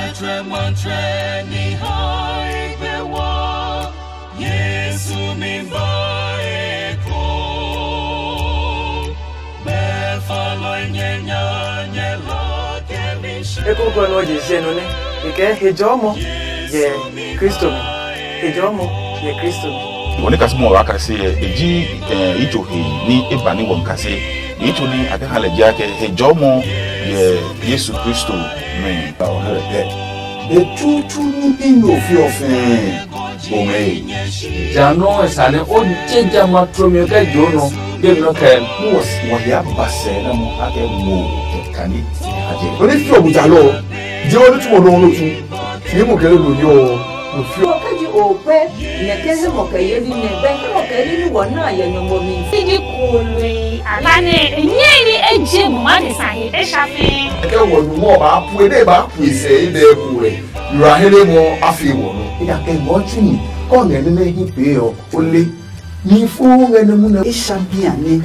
mantre ni haibewa Yesu mimba eko befalo nyenya nyela kemisha eko kono jiseno ne ike hejomo ye Kristo hejomo ye Kristo woni kasimo waka se eji ijo he ni ebani won kase ijo ni akala jake hejomo ye Yesu Kristo me the tutu ni bingo fi ofin ome jano esane o jeja matromio ka jono gebno kan was wa ya base na mo ake mo kani aje oni fi obuja lo je oni tu mo lo tu fi mo kele lo yo o fi kaji o pe ne keze mo ka yeli ne ben mo ka yeli ni wona ya no mo mi siji kulwe alane nyeni eje mo ma de sahi e shafi ke wonu mo ba pu ede ba pu ise ide ku re yura hele mo afi wonu ida ke mo tuni ko ne ne hi pe o le ni fu ne mu ne champion ni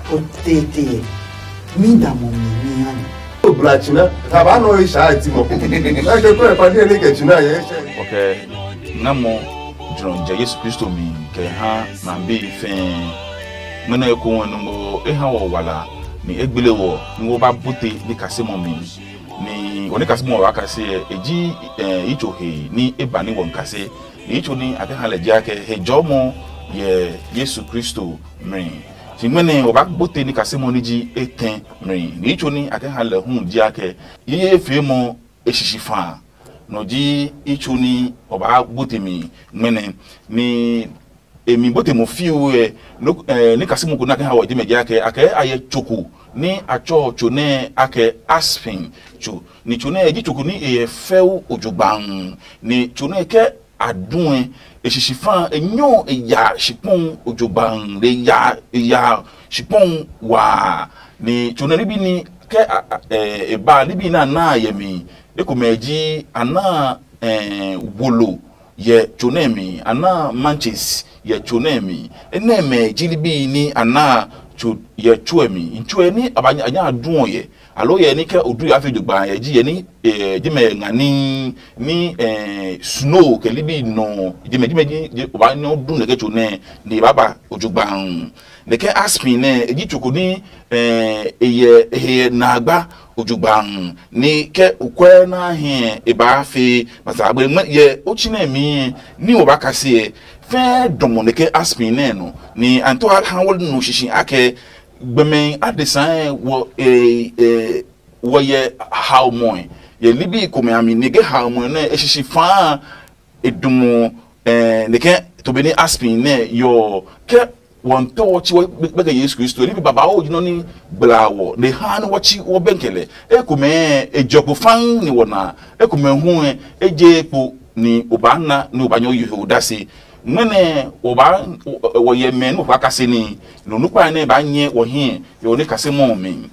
otete mi da mo mi ani o blachina ta ba no isha ti mo na ke ko e pa ni ele ke china ye okay namo dronje Yesu Kristo mi ke ha na be fe mena eko wonu mo e ha wo wala ni egbele wo ni wo ba bote ni kasemo mi ni oni kasemo wa kase eji icho he ni ebani won kase icho ni akala jake hejomo ye Yesu Kristo mi ti mene wo ba bote ni kasemo ni ji eten mi ni icho ni akala hun jake ye fe mo eshishifa no ji icho ni oba bote mi mene ni emi bote mo fiwe no ni kasemo ko na kan hawo jime jake ake aye choku ni acho chone ake aspin chu ni chone eji choku ni e feu ojugban ni chone ke adun eshisifan enyo eya shipon ojugban le ya shipon wa ni chone libi ni ke eba libi na yemi ekomeji ana wolo ye chonemi ana manches ye chonemi eneme jilibi ni ana ye chuemi nchueni abanya adun ye alo ye ni ke odu afejugba ye ji ye ni jime ngani ni snow ke libi no jime ji oba ni odun le ke chone ni baba ojugba ne ke aspin ne eji chuku ni eye na agba ojugba ni ke ukwe na he eba fe masagbe ye ochine mi ni oba kase fe domoneke aspin ne no ni anto ha wol no shishin ake gbeme adesan wo ye how moy ye libi komi ami ni ge how moy na eshishi fa edumo ne ke to be ni aspin ne yo ke won to wachi be ke Yesu Kristo libi baba o jino ni blawo ne han wachi wo benkele ekome ejoku fan ni wona ekome hu eje po ni obana ni obanyo yehudase mene oba wo ye men wo akase ni no nupa na ba nye wo hin yo ni kase mo mi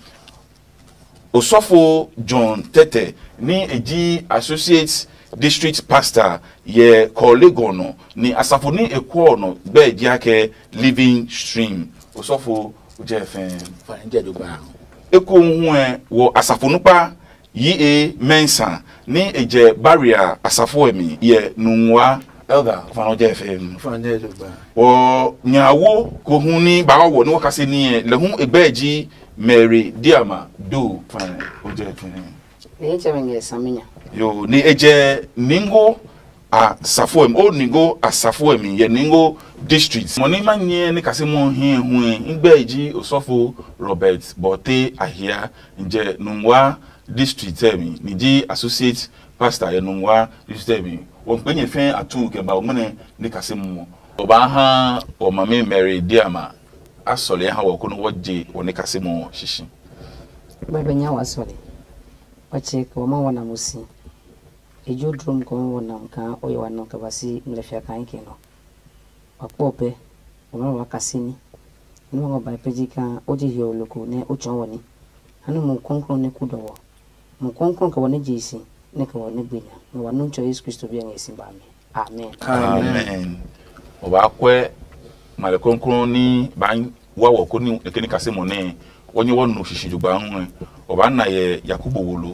Osofo John Tete ni eji associate district pastor ye kolegono ni asafo ni eko no be ji ake living stream Osofo jefen fanje dogba eko hu wo asafo nupa yi mensa ni eje barrier asafo emi ye nunwa elder fano jefen fanje dogba o nyawo ko hu ni ba wo ni wakase ni le hu egbeji Mary Diama do fine o jefen ne chemenge saminya yo ni eje ningo a safoem o ningo a safoem ye ningo district moni manye ni kasemo hin hu ngbeji Osofo Robert Bote ahia nje nunwa district emi ni ji associate pastor ye nunwa district emi won penye fen atu ke ba omene ni kasemo oba ha o mame Mary Diama asole ha wo ko no woje woni kasemo shishi baba nya wasole wache ko ma wana musi ejo drum ko wona nka oyo wana ka basi mlefia kan kino apope wona wakasini no ba pejika oje yo loko ne ocho woni anu mu konkron ne kudowo mu konkron ka wona jisi ne ka wona gbenya no wanu ncho Yesu Kristo bi an esi ba mi amen amen oba kwe male konkron ni ba wa wo ko ni ekeni kasemo ne wonye wonu shishi jugba hu oba na ye Yakubu wolo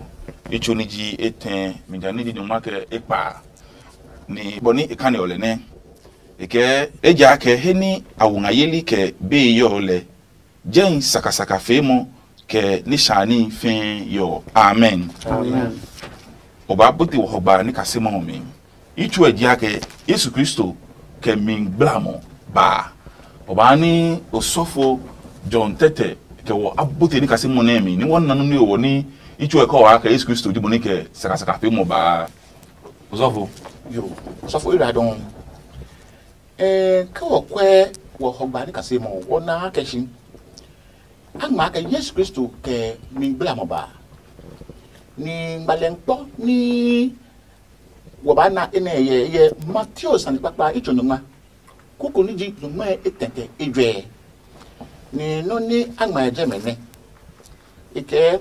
icho ni ji eten mi ga ni di no make ipa ni boni ikane ole ne ike eja ke heni awungayeli ke be yo le jen sakasaka femo ke ni shani fin yo amen Amen. oba buti wo ba ni kasema ho mi icho eja ke Yesu Kristo ke min blamo ba oba ni osofo John Tete ke wo abuti ni kasema na mi ni won nanu ni wo ni icho e ko wa ke Yesu Kristo di boni ke sakasaka femo ba osofo yo osofo ira don ka wo kwe wo hogba ni kasema wona akeshin agma ka Yesu Kristo ke min blamo ba ni mbalempo ni wabana ene ye Matthew san papa ichonuma kuku ni ji numa etente edwe ni no ni agma ejemene ike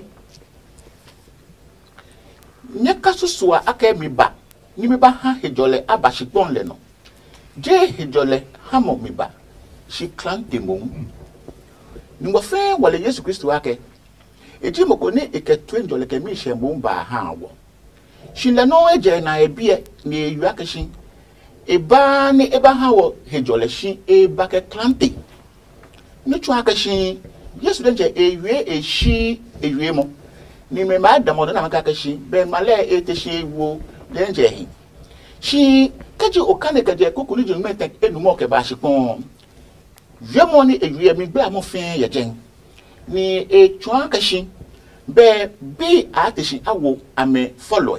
nyeka susua aka mi ba ni mi ba ha hejole abashipon le no je hejole ha mo mi ba shi klante mo ni mo fe wale Yesu Kristo ake eji mo ko ni ike twenjole ke mi she mo ba ha wo shi le no eje na ebie ni eyu ake shi eba ni eba ha wo hejole shi eba ke klante ni tu ake shi Yesu denje ewie eshi ewie mo ni me ma da mo na maka ake shi be male ete shi wo denje hi shi kaji okane kaje kokuni ju mete enu mo ke ba shi pon yemo ni ewie mi gba mo fin ye jen ni etu ake shi be bi ateshi awo ame follow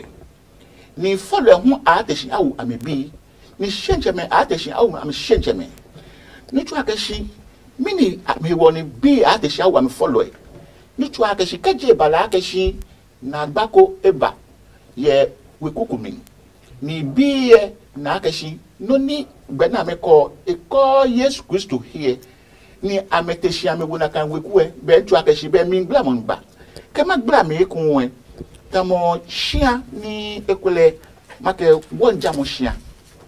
ni follow hu ateshi awo ame bi ni shencheme ateshi awo ame shencheme ni tu ake shi mini ame woni bi ateshi awo ame follow ni tu ake shi kaje bala ake shi na gbako eba ye wekukumi ni bi ye na ake shi no ni gbena me ko Yesu Kristo here ni ameteshi ame wona kan wekue be tu ake shi be mi gbla mo ngba kema gbla me kunwe tamo shia ni ekule make wonja mo shia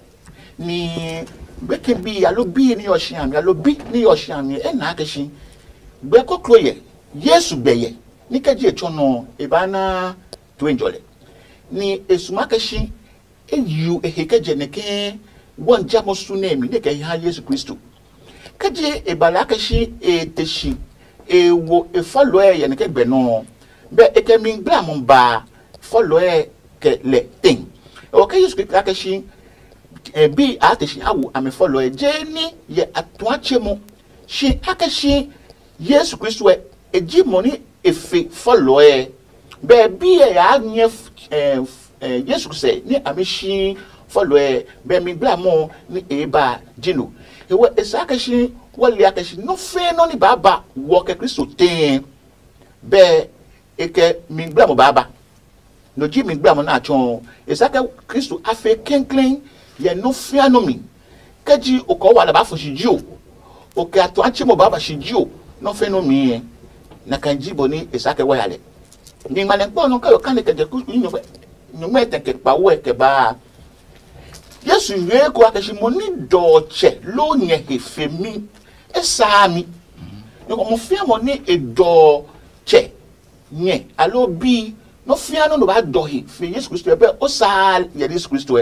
ni beke bi alo bi ni oshia mi alo bi ni oshia mi e na akeshi gbe kokloye Yesu beye ni keji echono ebana twenjole ni esumakeshi eyu ehekeje neke wonja mo sunemi neke ha Yesu Kristo keje ebala akeshi eteshi ewo efalo ye neke gbe no be eke min bla mo ba follow ke le thing o ke Yesu Kristo akeshi bi ateshi awu ame follow je ni ye atuache mo shi akeshi Yesu Kristo eji moni efe follow be bi ya nye Yesu Kristo ni ame shi follow be min bla mo ni eba jinu ewe esakeshi wali akeshi no fe no ni baba wo ke Kristo ten be eke mingbla mo baba no ji mingbla mo na chon esaka Kristo afe kenklen ye no fia no mi kaji oko wala ba fo shiji o ke ato anche mo baba shiji o no fe no mi na kanji boni esaka wa yale ni male npo no ka yo kan ke je ku ni no mete ke pa we ke ba Yesu ye ko akashi mo ni doche lo nye hefemi esa mi no mo fia mo ni edo che nye alo bi no fia no ba dohi fi Yesu Kristo be o sa ye Yesu Kristo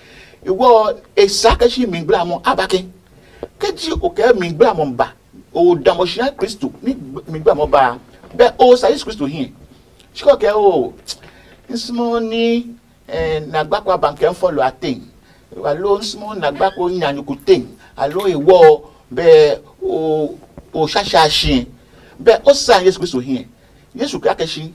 iwo esaka shi mingbla mo abake keji o ke mingbla mo ba o damoshia Kristo ni mingbla mo ba be o sa Yesu Kristo hin shiko ke o ismo ni na gbakwa banke follow atin alo ismo na gbako nyanyuku tin alo iwo be o shashashi be o sa Yesu Kristo hin Yesu kakeshi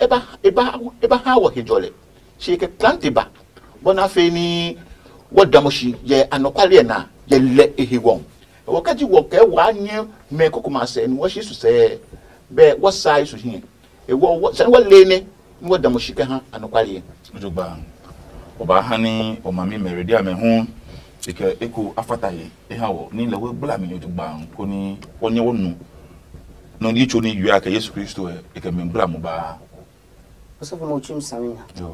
eba ha wo hejole shi ke plantiba bona fe ni wodamoshi ye anokwale na ye le ehiwon wo kaji wo ke wa nye me kokuma se ni wo shi su se be wo sa Yesu hin e wo se wo le ne wodamoshi ke ha anokwale ojogba oba hani o mami meredi ame hu ike eko afataye e ha wo ni lewe bla mi ojogba ko ni onye wonu no ni cho ni yu aka Yesu Kristo e ke membra mo ba Osofo mo chum samina yo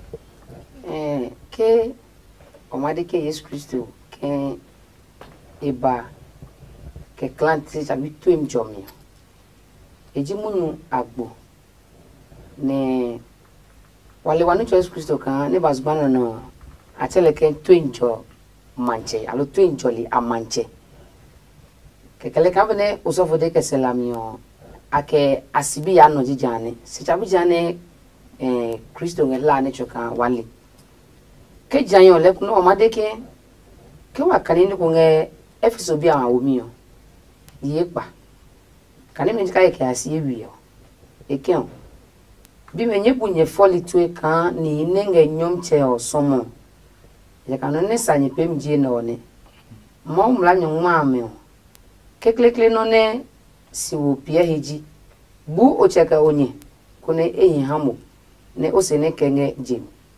ke omade ke Yesu Kristo ke eba ke klanti sabi tuem jomi eji munu agbo ne wale wanu Yesu Kristo kan ne bazbano no ateleke twinjo manche alo twinjo li amanche kekele kabene usofo de keselamio ake asibi ya no jijane sichabu jane Kristo ngela ne choka wali ke janyo le kuno amadeke ke wakanini kunge Efeso bia awomio yepa kanini njika ke asiye wiyo ekeo bi menye bunye foli tue kan ni nenge nyomche osomo ya kanone sanye pemje no ne mo mla nyoma ame keklekle no ne si wo pia heji bu ocheka onye kone eyi hamo ne osene kenge jim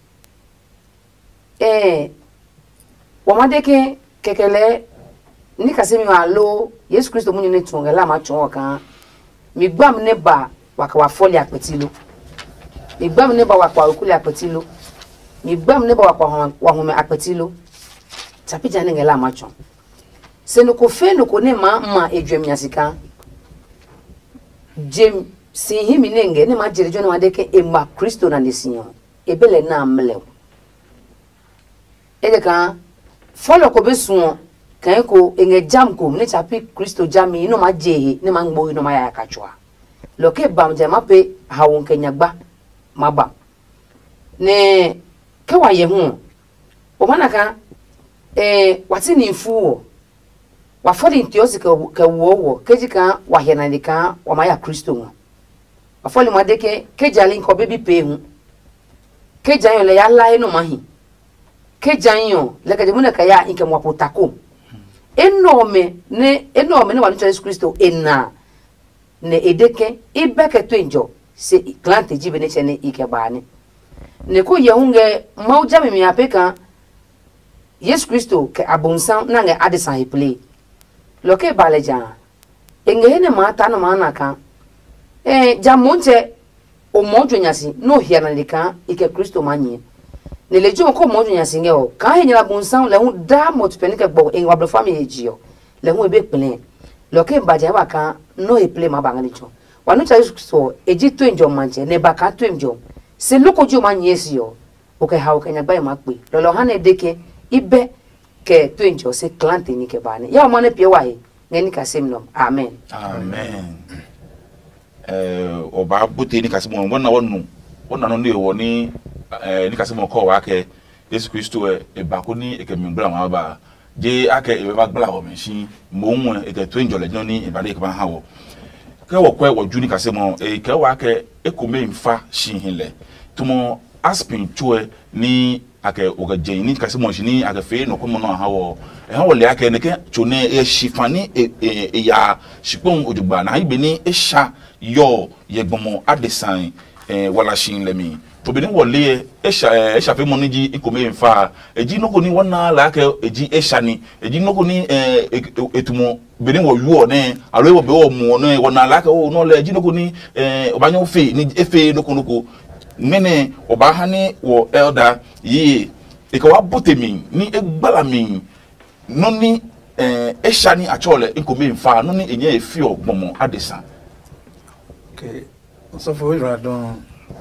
wamadeke kekele ni kasemi alo Yesu Kristo munye ne tungela ma chon kan mi gbam ne ba waka wa foli apetilo mi gbam ne ba waka wa kuli apetilo mi gbam ne ba waka wa home apetilo tapija ne ngela ma chon se no ko fe no ko ne ma edwem yasika jem si himi nenge ne ma jere jona wadeke emma Kristo na nesinyo ebele na amlew edeka follow ko besuo kan ko enge jam ko ne chapi Kristo jami no ma jehe ne ma ngbo no ma ya kachwa loke bam jama pe hawon kenyagba maba ne ke wa ye hu o manaka wati ni fu wa fodi ntiosi ka wo kejika wa henandika wa maya Kristo ngo wa foli madeke kejali nko bebi pe hu kejanyo le ya lai no mahi kejanyo le ka demuna ka ya inke mwa potako enome ne wa Yesu Kristo enna ne edeke ibeke twenjo se klante jibe ne chene ikebane ne ko yehunge mauja mi apeka Yesu Kristo ke abonsan nange adesan play loke baleja engene mata no manaka jamonte o mojo nyasi no hiana lika ike Kristo manye ne lejo ko mojo nyasi ngeo ka henyala bonsan le hu da motpenike gbo en wablo family ejio le hu ebe plen loke baja baka no e play mabanga nicho wanu cha Kristo eji twenjo manche ne baka twenjo se loko jo manye sio oke ha okenya ba makpe lolo hane deke ibe ke twenjo se klante ni ke bane ya mane pie wae ngeni kasemnom amen oba buti ni kasemon wona wona no ne wo ni ni kasemon ko wa ke Yesu Kristo e bako ni e ke mimbra ma ba je ake e ba gbla ho menshi mo nwe e ke twenjo le ni e ba le ke ba ha wo ke wo kwa wo juni kasemon e ke wa ke e ko me mfa shi hinle tumo aspin chue ni ake oga jeni kasi mo jini ake fe no ko mo no ha wo le ake ne ke chone e shifani ya shipon ojugba na ibe ni e sha yo yegbomo adesan wala shin lemi to be ni wole e sha fe mo ni ji ikome mfa eji no ko ni wona la ake eji e sha ni eji no ko ni etumo be ni wo yu ne alo wo be wo mu no wona la ake o no le eji no ko ni obanyo fe ni efe no ko mene obahani wo elder yi ikawa botemi ni egbala mi no ni eshani achole inkomi mfa no ni enye efi ogbomo adesan okay so for radon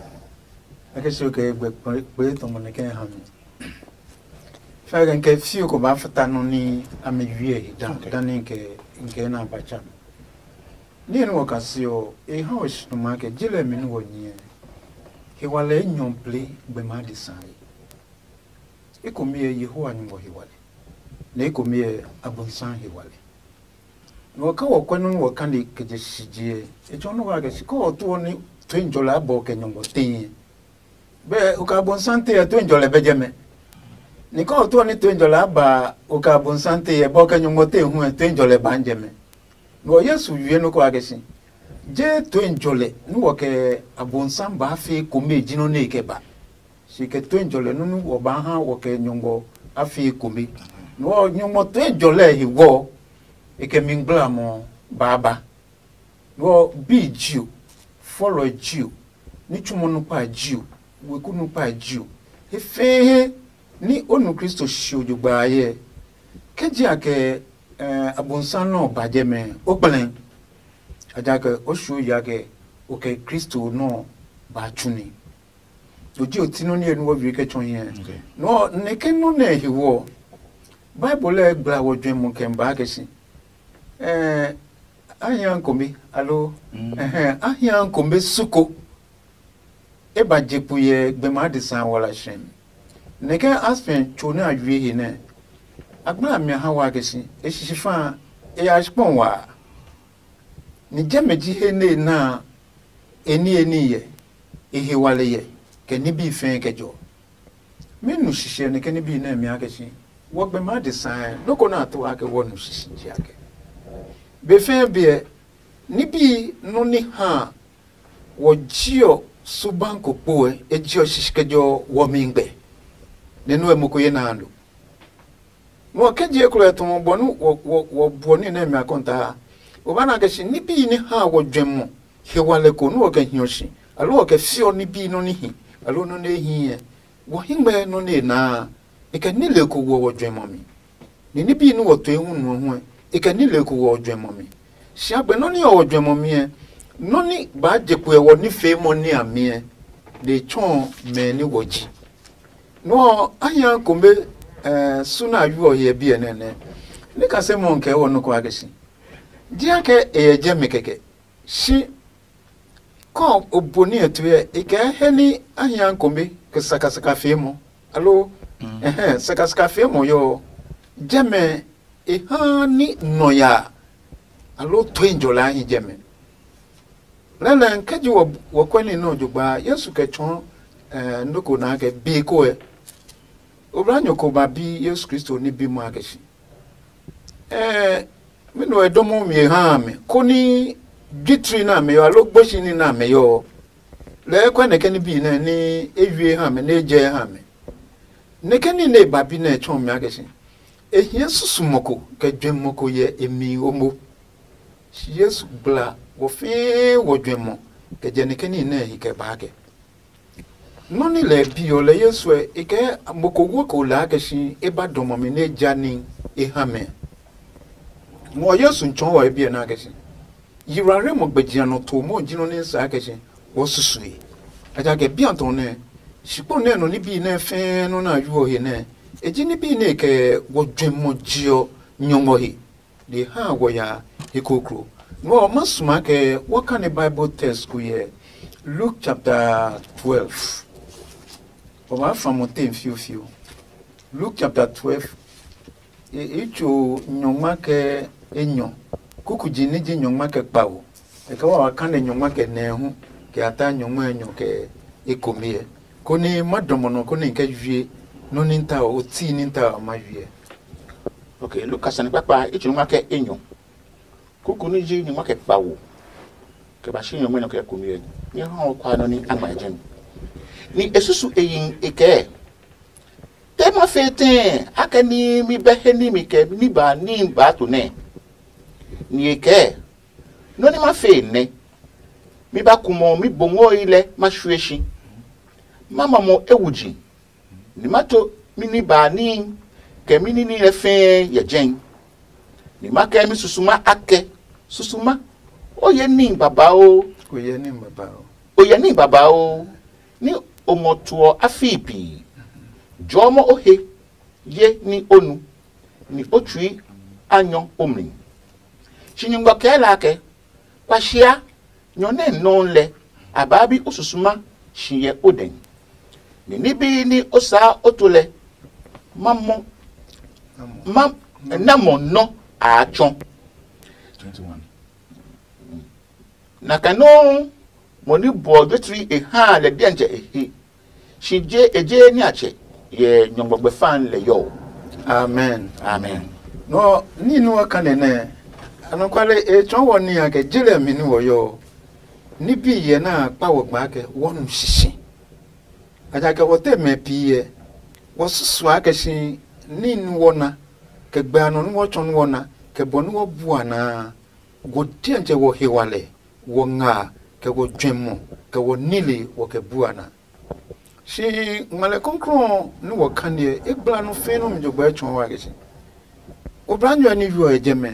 akesi ke gbe to mo ne ken ha mi fa gan ke fi ko ba fata no ni amewie dan nke na bacha ni no kasio e house no ma ke jile mi no nyi hiwale nyomple gbema disai ikomie Yehowa nyumbo hiwale na ikomie abonsan hiwale no ka wokwanu wakandi kejeshije echono waga siko to ni twenjola abo kenyombo tin be uka abonsan te twenjola bejeme ni ko to ni twenjola aba uka abonsan te ebo kenyombo te hu twenjola banjeme no Yesu wie no ko agesi je twenjole nuwo ke abonsan ba fe kome jino ne keba sike twenjole nunu wo ba ha wo ke nyongo afi kome no nyongo twenjole hiwo eke mingbla mo baba no bi jiu follow jiu ni chumo no pa jiu we ku no pa jiu efe ni onu Kristo shojugba ye keji ake abonsan no bajeme opelen ajake oshu yake oke Kristo no ba chuni oji otino ni enu wo bi ke chon yen no ne ke no na hi wo bible e gbra wo dwen mu ke mba ke si ahia nkombe alo ahia nkombe suko e ba jepu ye gbema de san wala shem ne ke aspen chona adwe hi ne agbra mi ha wa ke si e shishifa e ashpon wa ni jameji he ne na eni ye ehe wale ye ke ni bi fen ke jo menu shishe ne ke ni bi na mi ake shi wo gbe ma de san loko na to ake wo nu shishe ji ake be fen be ni bi no ni ha wo jio suban ko po e jio shishe ke jo wo mi ngbe nenu e moko ye na ando mo ke je kula to mo bonu wo boni na mi akonta obana ke shi ni bi ni ha wo dwemmo he wale ko no ke hioshi alo ke fio ni bi no ni hi alo no ne hi wo hingbe no ne na e ke ni le ko wo dwemmo mi ni bi no wo to ehun no ho e ke ni le ko wo dwemmo mi shi agbe no ni wo dwemmo mi no ni ba je ko e wo ni fe mo ni ami de chon me ni woji no anya kombe suna yu o ye bi enene ni ka se mo nke wo no ko agesi dia ke e je mekeke shi ko oboni etuye ike heni ahia nkombe ke sakasaka femo alo sakasaka femo yo jeme e hani noya alo twenjola hi jeme lele nkeji wo kwani no jugba yesu ke chon ndoko na ke bi ko e obranyo ko ba bi yesu kristo ni bi mu akeshi mino edomo mi ha me koni gitri na me yo alogboshi ni na me yo le kwa ne keni bi na ni ewie ha me na eje ha me ne keni ne ba bi na chon mi akeshi ehia susumoko ke dwemmoko ye emi omo yesu bla wo fe wo dwemmo ke je ne keni na hi ke ba ke no ni le bi yo le yesu e ke moko wo ko la akeshi e ba domo mi na jani e ha me mo yesu nchon wa bi na akeshi yirare mo gbejia no to mo jino ne sa akeshi wo susui aja ke bi anton ne sipo ne no ni bi na fe no na yu he ne eji ni bi ne ke wo dwemmo jio nyomo he de ha wo ya ekokro no masuma ke what can the bible text ku ye Luke chapter 12 o ma famote fiu Luke chapter 12 echo nyoma ke enyo kuku jini ji nyoma ke pawo e ka wa kan nyoma ke nehu ke ata nyoma enyo ke ekomie koni madomo no koni ke wie no ninta o ti ninta ma wie okay Lucas ni papa echo nyoma ke enyo kuku ni ji nyoma ke pawo ke ba shi nyoma enyo ke ekomie ni ha kwa no ni amajen ni esusu eyin eke tema fete akani mi beheni mi ke ni ba to ne ni eke no ni ma fe ne mi ba kumo mi bongo ile ma hweshi mama mo ewuji ni mato mi ni ba ni ke mi ni efe ye jen ni ma ke mi susuma ake susuma oye ni baba o oye ni baba o oye ni baba o ni omotuo afipi jomo ohe ye ni onu ni otui anyo omri chinyingwa kela ke kwashia nyone nonle ababi ususuma shiye oden ni bi ni osa otule mammo namo no achon 21 nakano moni bo getri e ha le bianje ehi shije eje ni ache ye nyongbe fan le yo amen no ni no kanene anokwale e chon woni ake jire mi ni wo yo ni bi ye na pawo gba ke wonu shishi aja ke wote me pi ye wo susu ake shi ni nu wona ke gba no wo chon wona ke bonu wo buana go tienje wo hewale wo nga ke wo dwemmo ke wo nili wo ke buana shi ngale konkro ni wo kanie e bla no fe no mjogba chon wa ke shi obranyo ni yu ejeme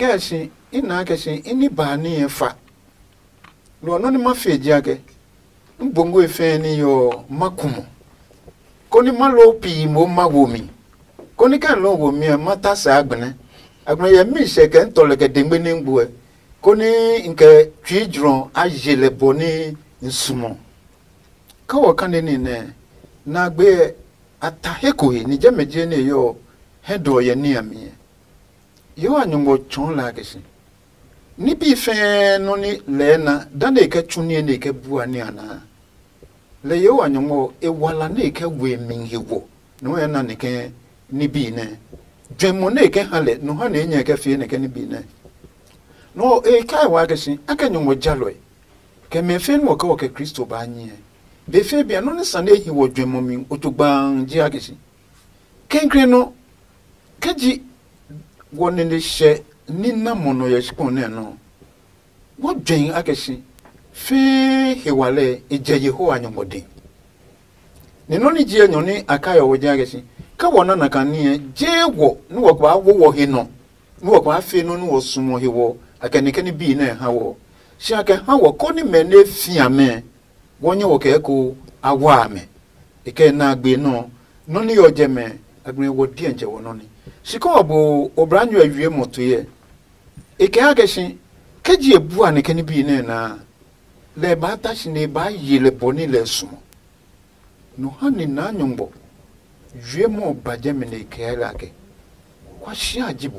ikashi ina ke shi ini ba ni fa lo no ni ma fe ji ake mbongo efeni yo makumo koni malo pi mo mawomi koni kan lo wo mi mata sa agbene ya mi se ke ntole ke dengbe ni ngbu koni nke twijron ajele boni nsumo ka wo kan ni ne na gbe ataheko ni jemeje ne yo hedo ye ni ami yo anyungo chon la kesi ni bi fe no ni lena dane ke tuni ne ke bua ni ana le yo anyungo e wala ne ke we min hewo no ya na ne ke ni bi ne dwemo ne ke hale no ha ne nya ke fie ne ke ni bi ne no e kai wa kesi akanyungo jaloi ke me fe no ka o ke Kristo ba nye be fe bia no ne sane hi wo dwemo mi otugban ji akesi kenkre no keji woni ne hye ni namono ye shikon ne no wo dwen akesi fe hewale eje Yehowa nyomode ne no ni ji enyo ni akayo wo ji akesi ka wona na kan ne je wo no wo kwa wo he no no wo kwa fe no no wo sumo he wo akanike ni bi na ha wo shi aka ha wo ko ni me na fiame wonye wo ke ko awa me ike na agbe no no ni yo je me agbe wo di enje wo no ni shiko obo obranyo awie moto ye ike ageshi keji ebu anike ni bi na le ba ta shi ne ba yele boni le sumo no hani na nyombo wie mo baje me ne ike ala ke kwa shi ajibu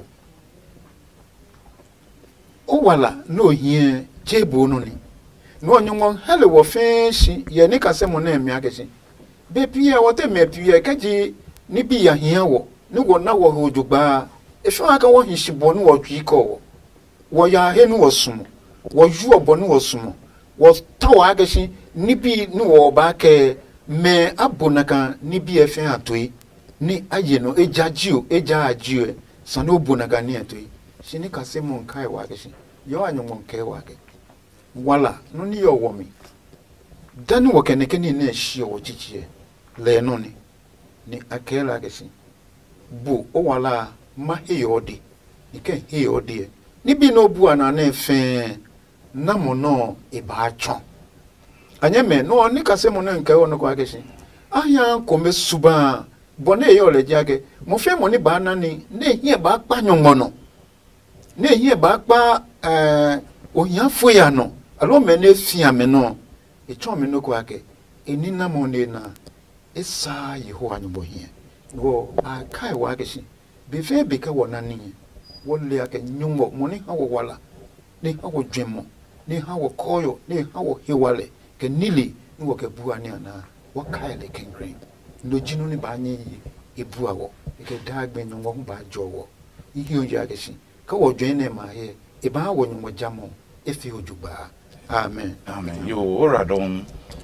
o wala no hie jebu no ni no nyongo hele wo fenshi ye ni kase mo na emi ageshi be pia wo te me pia keji ni bi ya hia wo ni wo na wo hojugba efu aka wo hishibo ni wo twiko wo ya he ni wo sumo wo ju obo ni wo sumo wo tawo ageshi ni bi ni wo ba ke me abonaka ni bi efe atoi ni aye no eja ajio sano obonaka ni atoi shini kase mo nkai wa ageshi yo anyongo nkai wa ke wala no ni yo wo mi dani wo keneke ni na hie wo chichie le no ni akela ageshi bu o wala ma heyodi ike heyodi ni bi no bu ana na fe na mo no e ba chon anya me no ni kase mo na nke wo no kwa keshi aya ko me suba bone yo le jage mo fe mo ni ba na ni na hie ba pa nyongo no na hie ba pa onya fo ya no alo me na fia me no e chon me no kwa ke eni na mo ne na esa Yehowa nyumbo hie wo akai wa keshi be fe be ka wona ni wo le ake nyumbo mo ni hawo wala ni hawo dwemo ni hawo koyo ni hawo hewale ke nili ni wo ke bua ni ana wo kai le kenkren ndo jinu ni ba nyi e bua wo ke da gbe nyumbo hu ba jo wo ihe oja keshi ka wo dwen ne ma he e ba wo nyumbo jamo e fi ojuba amen yo ora don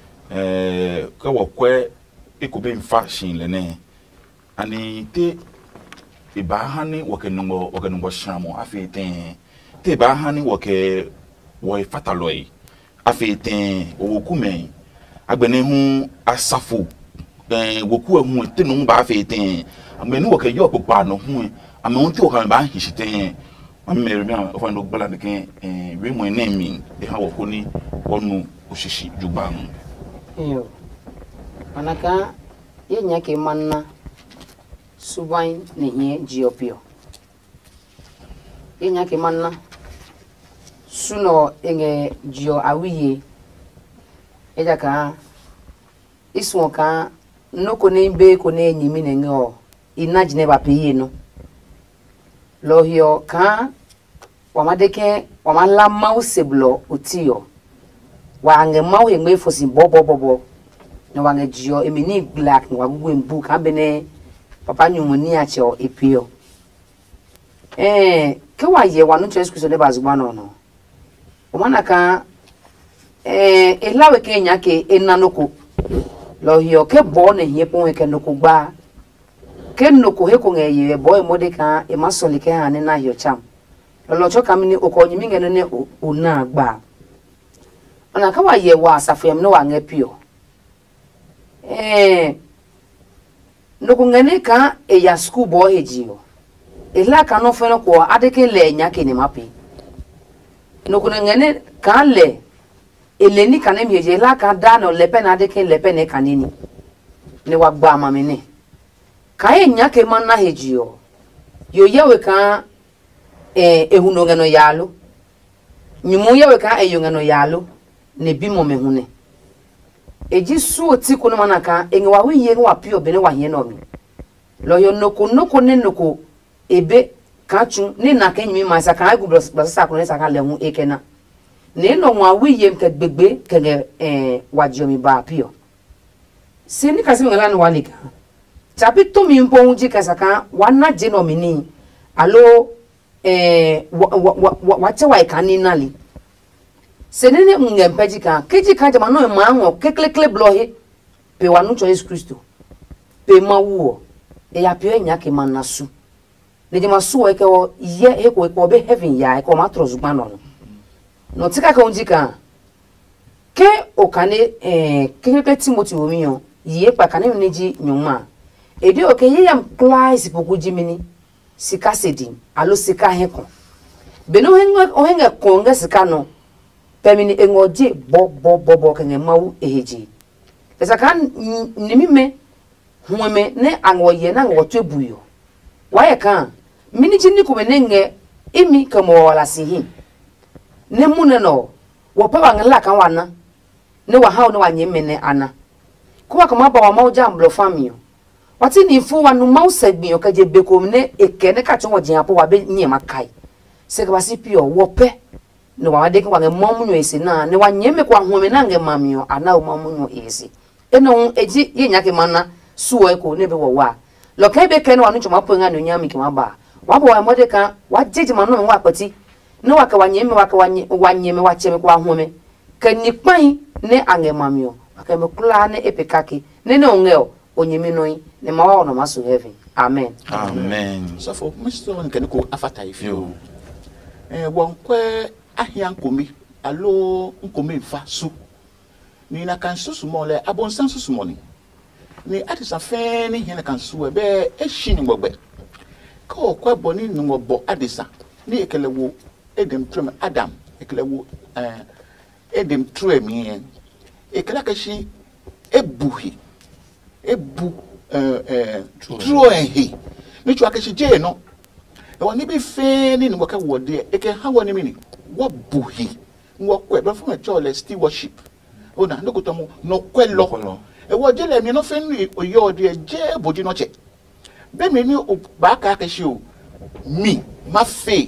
ka wo kwe ikobe mfa shin le ne ani te ibahani wakenungo shamo afite te bahani wake wo fataloi afite owokume agbene hu asafu woku hu te no ba afite amenu wake yo popa no hu amen te o kan ba hishite amere bi o fa no gbala de ken we mo nemi e ha wokoni wonu oshishi jugban yo anaka yenya ke manna subain ne hie giopio yenya ke manna suno enge gio awiye eja ka iswo ka noko ne be ko ne nyimi ne ngo inagine ba peye no lohio ka wamadeke wamala mauseblo utio wange mau yengbe fosi bobo no wange gio emini black no wagugu mbu ka bene papa nyumuni acho epio ke waye wanu Yesu Kristo le bazugba no o manaka elawe ke nya ke enanoko lohio ke bo ne hie pon ke noko gba ke noko he ko ngeye boy modeka e masoli ke ane na hio cham lo cho kamini okonyimi ngene ne ona gba ona ka waye wa asafem no wange pio noko ngene ka e ya school boy ejio ela ka no feno ko adeke le nya ke ni mapi noko ngene ka le eleni kane mi je la ka da no lepe na de ke lepe ne kanini ne wa gba mama ne ka enya ke man na hejio yo yewe ka ehuno ngano yalo nyumu yewe ka eyungano yalo ne bi mo me hune eji su oti ko no manaka enwa wi ye wa pio be ne wa he no mi lo yo noko ne noko ebe ka chu ne na ka nyimi ma sa ka agu blasa ko ne sa ka le hu ekena ne no wa wi ye mka gbegbe kege wajo mi ba pio sini kasi ngala no walika chapi to mi mpo unji kasaka wana je no mini alo wacha wa ikani nali senene ngempeji ka keji ka jama no ma ho keklekle blohe pe wanu cho Yesu Kristo pe mawo ya pe enya ke manasu le jama su e ke o ye e ko be heaven ya e ko ma trozu gba no tika ka unji ka ke okane ke Timothy omiyo ye pa kane neji nyuma edi oke ye yam class poku jimini sika sedin alo sika heko beno ohenga konga sika no pemini engoje bo kenge mawu eheji esa kan nimime hueme ne angoye na ngoto buyo waye kan mini jini ko menenge imi kamo wala sihi ne mune no wo pa wangala kan wana ne wa hawo ne wanyeme ne ana kuwa kama ba wa mauja amblo famio wati ni fu wanu mausa gbiyan ka je bekom ne ekene ka tun wojin apo wa be yin makai se ka basi pio wo pe no wa de kan wa mamunyo ese na ne wa nyeme kwa home na nge mamio ana o mamunyo ese eno eji yinya ke mana suwo eko ne be wo wa lo ka be ken wanu chuma po nga no nyami ke ba wa bo wa mode kan wa jeje manu wa pati ne wa ka wa nyeme wa nyeme wa cheme kwa home ka ni pan ne ange mamio aka me kula ne epekaki ne ne ongeo onyemi noi ne mawa no maso heaven amen amen so for mr nkene ko afata ifio won kwe ahia nkomi alo nkomi fa su ni na kan susu mo le abonsan susu mo ni atisa fe ni hia na kan su ebe ehyi ni gbogbe ko kwa boni ni ngbo adisa ni ekelewo edem trem adam ekelewo edem trem ekalakashi ebuhi ebu truehi ni chwa kashi je no e woni bi fe ni ngwa ka wode eke ha woni mini wo buhi ngwa kwe ba fun chole stewardship ona ndo kutomo no kwelo e wo je le mi no fe ni oyo de je boji no che be mi ni ba ka kashi o mi ma fe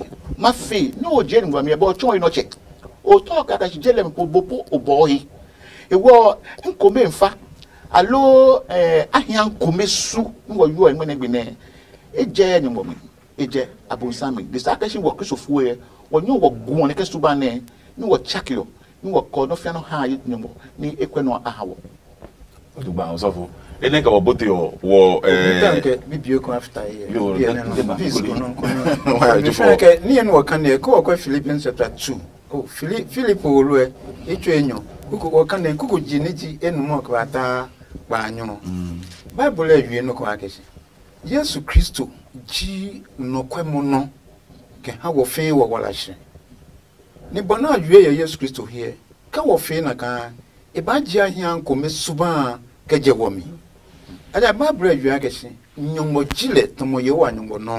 no je ngwa mi e bo chon no che o to ka kashi je le mi popo obohi ewo nkome mfa alo ahia nkome su ngo yo enwe ne gbene eje ni mo mi eje abonsami the sakashi wo kristofu e wonyo wo gun ne kesu ba ne ni wo chakio ni wo ko no fia no ha yi ni mo ni ekwe no ahawo odugba osofo ene ka wo bote wo tanke bibio ko after here bibio no peace ko no ko ni fanke ni en wo kan ne ko ko Philippians chapter 2 oh Philip olue echu enyo kuko wakane kuko jiniji enumo kwata banyo Bible ewie no kwa kesi Yesu Kristo ji no kwemo no ke ha wo fe wo walahye ni bona awie ya Yesu Kristo here ka wo fe na ka e ba ji ahia nkome suba ka je wo mi ada Bible ewie kesi nyomo jile tomo ye wa nyomo no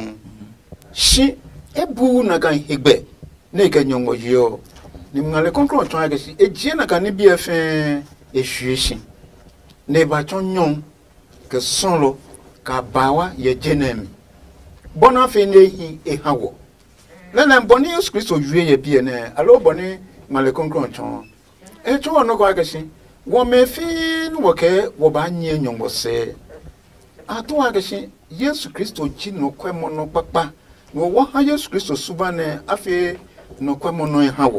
shi ebu na kan hegbe ne ka nyomo yo ni ngale kontro chon agesi ejie na kan bi efe ehwieshi ne ba chon nyon ke sonlo ka bawa ye jenem bona fe ne hi e hawo na boni Yesu Kristo yue ye bi ne alo boni ngale kontro chon e chon no ko agesi wo me fi no ke wo ba nye nyongo se ato agesi Yesu Kristo ji no kwemo no papa wo ha Yesu Kristo suba ne afi no kwemo no e hawo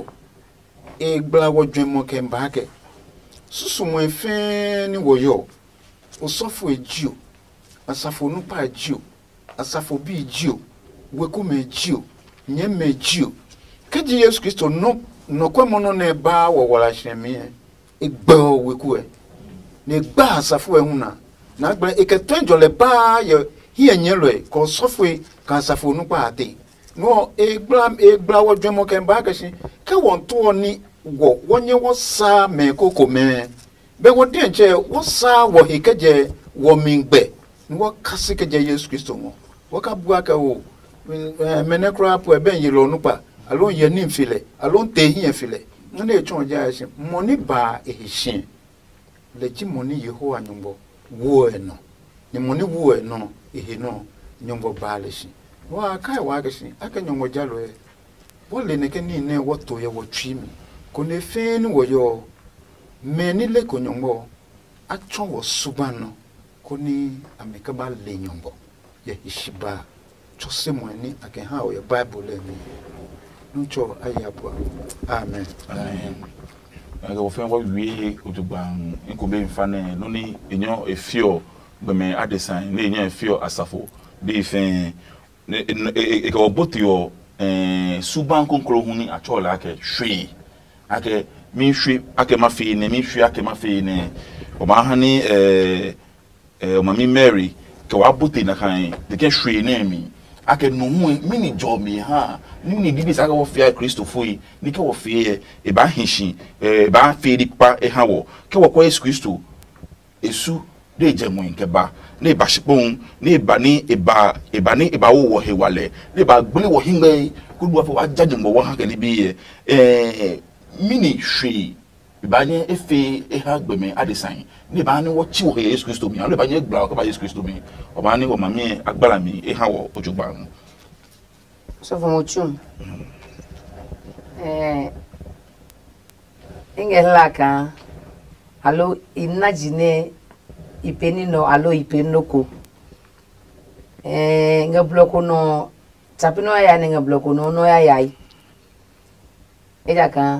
egbla wodwemo kemba ke susu mo efe ni woyo osofo ejio asafo nupa ejio asafo bi ejio weku me ejio nyem ejio keji Yesu Kristo no kwemo no na ba wo wala hweme egba weku e na egba asafo ehuna na agba eketonjo le ba ye hie nyelo e ko sofo ka asafo nupa ate no egbla wodwemo kemba ke shi ka won to ni wo wonye wo sa me koko me be wo de nche wo sa wo hikeje wo mingbe wo kasikeje Yesu Kristo mo wo ka bua ka wo mene kra po e ben yilo no pa alon ye ni mfile alon te hia file na echon ja ehye moni ba ehye leji moni Yehowa nyumbo wo eno ni moni wo eno ehye no nyumbo ba leshi wa kai wa gashi aka nyumbo jalo e bo le ne ke ni ne wo to ye wo twimi ko ne fe ni wo yo meni le ko nyumbo atwon wo subano ko ni ameka ba le nyumbo ye hishiba chose mwani ake ha o ye Bible ni ncho ayapo amen amen aga wo fe wo wie otugban nkobe mfane no ni enyo efio gbeme adesan na enyo efio asafo be fe e ka obotio suban konkro huni achola ake hwe ake mi hwe ake mafi ne mi hwe ake mafi ne o ma hani o ma mi Mary ke wa bote na kan de ke hwe na mi ake no hu mini job mi ha ni bibi saka wo fia Kristo foi ni ke wo fie e ba hinshi e ba fie pa e ha wo ke wo ko Yesu Kristo esu de jemu nke ba ne ba shipon ne ba ni e ba wo he wale ne ba gbele wo hingbe ku do fa wa jaje ngo wo ha ke ni bi mini hwe ba nye efe e ha gbeme adesan ne ba ni wo chi wo Yesu Kristo mi ne ba nye gbla ko ba Yesu Kristo mi o ba ni wo ma mi agbara mi e ha wo ojugba mu so for mochum ingelaka alo inajine ipeni no alo ipenoko nga bloko no tapino ya nga bloko no ya yai ejaka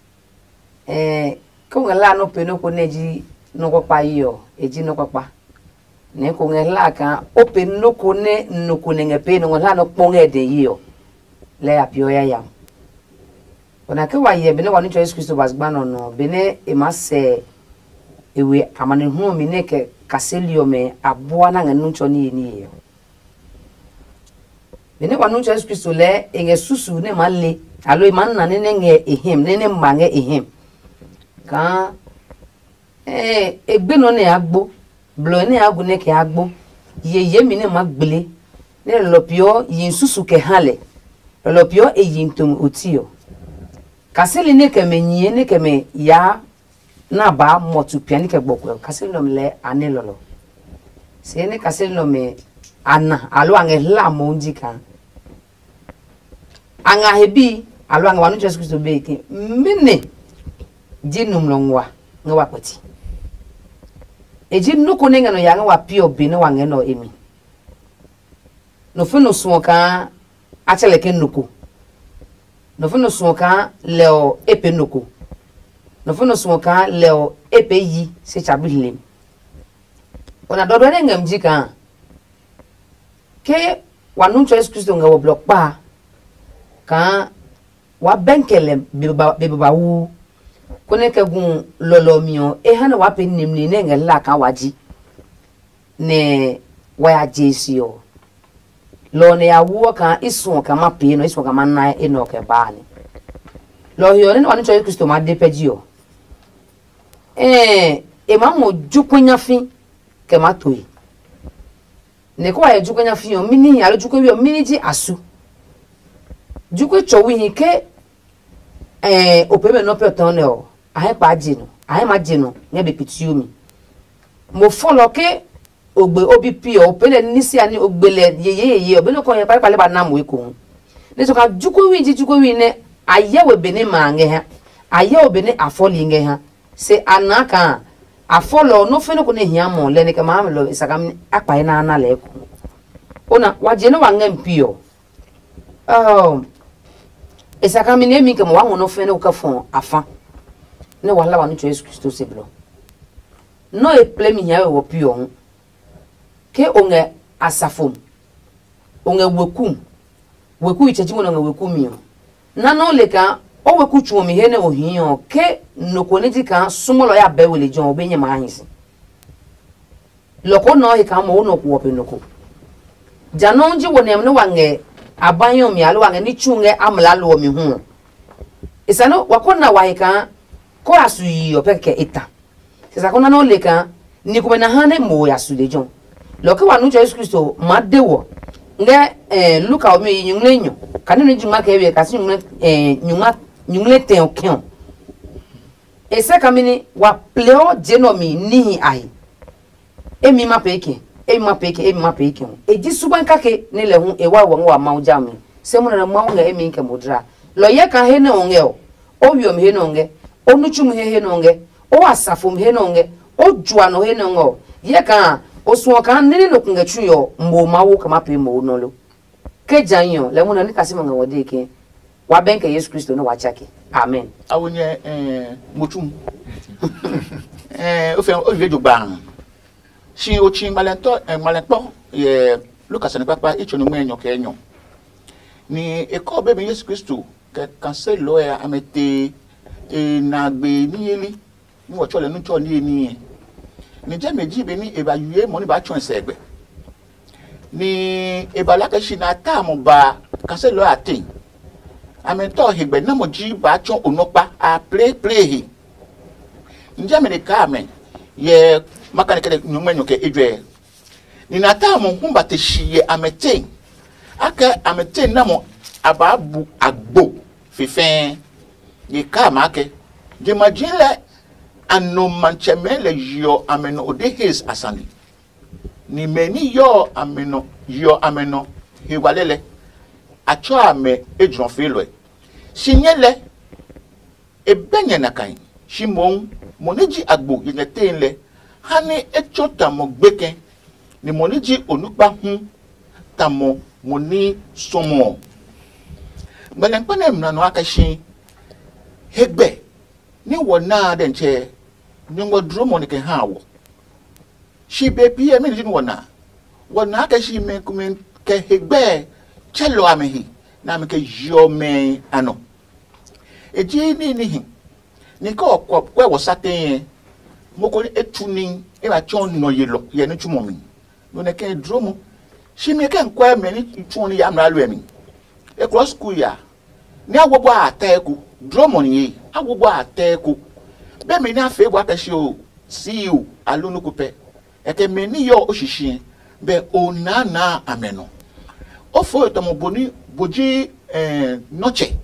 ko ngala no penoko neji no kwapa yo eji no kwapa ne ko ngala ka open no ko ne no ko ne ngape no ngala no kponge de yo le apio ya yam ona ke wa ye bene wa no Yesu Kristo basgba no bene e mase ewe amane hu mi ne ke kaselio me aboa na nganu ncho ni yo bene wa no Yesu Kristo le enge susu ne male alo man na ne nge ehim ne mange ehim ka egbe no ne agbo blo ne agu ne ke agbo ye mi ne magbele ne lopio yin susu ke hale lopio e yin tum otio kaseli ne ke menye ne ke me ya na ba motu piani ke gbokwe kaseli no le anelolo se ne kaseli no me ana alo ange la monji kan anga hebi alo anga wanu Yesu Kristo be ke mene jinum longwa ngawa kwati eji nuko nenga no yanga wa pio bino wange no emi no fino suoka acheleke nuko no fino suoka leo epe nuko no fino suoka leo epe yi se chabilim ona dodo nenga mjika ke wanu Yesu Kristo ngawo block pa ka wa benkelem beba wu kone ke gun lolo mio e hana wa pe nimni ne ngela ka waji ne wa jesio lo ne ya wo ka isu ka ma pe no isu ka ma na e no ke ba ni lo yo ne wani Yesu Kristo ma de pejio e ma mo jukwanya fi ke ma toyi ne ko wa jukwanya fi o mini ya lo jukwe wi o mini ji asu jukwe chowi ke opeme no peton o ahe pa jinu ahe ma jinu nye be pitiumi mo follow ke ogbe obi pio opele nisi ani ogbele yeye obe no ko ye pale ba na mo eko ne so ka juko wi ne aye we bene ma nge ha aye obene afoli nge ha se anaka afolo no fe no ko ne hia mo le ne ke ma lo isakam akpa na na le ko ona waje no wa ngem pio esaka mi ne mi ke mo wa no fe no ka fon afa ne wala wa no Yesu Kristo se blo no e ple mi nya wo pio ke onge asafom onge weku ichechi mo no weku mi na no le ka o weku chuo mi he ne ohian ke no ko ne di kan sumolo ya be wele jon obenye ma hansi loko no he ka mo no ko ope no ko jano nji wo ne wa nge abayo mi alo wa nge ni chunge amla lo mi hu isano wakona waika ko asu yi opeke eta sisa kona no leka ni ko na hane mo ya su de jon lo ke wanu Jesus Christo ma dewo nge luka o me nyungle nyo kanu ni juma ke we kasi nyungle ten okion ese kamini wa pleo genomi ni ai emi ma peke eji suban kake ni le hu ewa wa ma ujami se mo na ma nga emi nke modra lo ye ka he na onge o wiom he na onge onuchum he na onge o asafom he na onge o jua no he na onge ye ka osuo kan ni no kunga chuyo mbo mawo kama pe mo no lo ke janyo le mo na ni kasi mo nga wode ke wa benke Yesu Kristo no wa chake amen awonye motum ofe o le jogba si ochi malento ye Lucas ne papa ichonu menyo ke enyo ni eko be Yesu Kristo ke cancelo ya amete na gbe ni eli ni wo chole nu cho ni eni ni je meji be ni eba yue mo ni ba chon segbe ni eba la ke shi na ta mo ba cancelo atin amento higbe na mo ji ba chon onopa a play nje me ka amen ye makanike nyumenyo ke edwe ni nata mo humba te hie ameten aka ameten na mo ababu agbo fifen ye ka make je majile anu manchemele yo ameno ode his asani ni meni yo ameno he walele acho ame ejron felo sinyele ebenye nakan shimon moneji agbo yenetenle hani echo tamo gbeke ni moniji onupa hu tamo moni somo melenkwane mnano akashi hegbe ni wona denche ni ngodro monike hawo shi bebi e mi wona akashi me kumen ke hegbe chelo amehi na me ke yome ano eji ni ko kwa wasaten moko etuni e ba chon no yelo ye ni tumo mi no ne ke dromo shi me ke nkwa me ni tuni ya mra lu emi e cross school ya ni agbobo ateku dromo ni agbobo ateku be me ni afa egbo akashi o CEO alunu kupe e ke me ni yo oshishi be onana ameno o fo to mo boni boji noche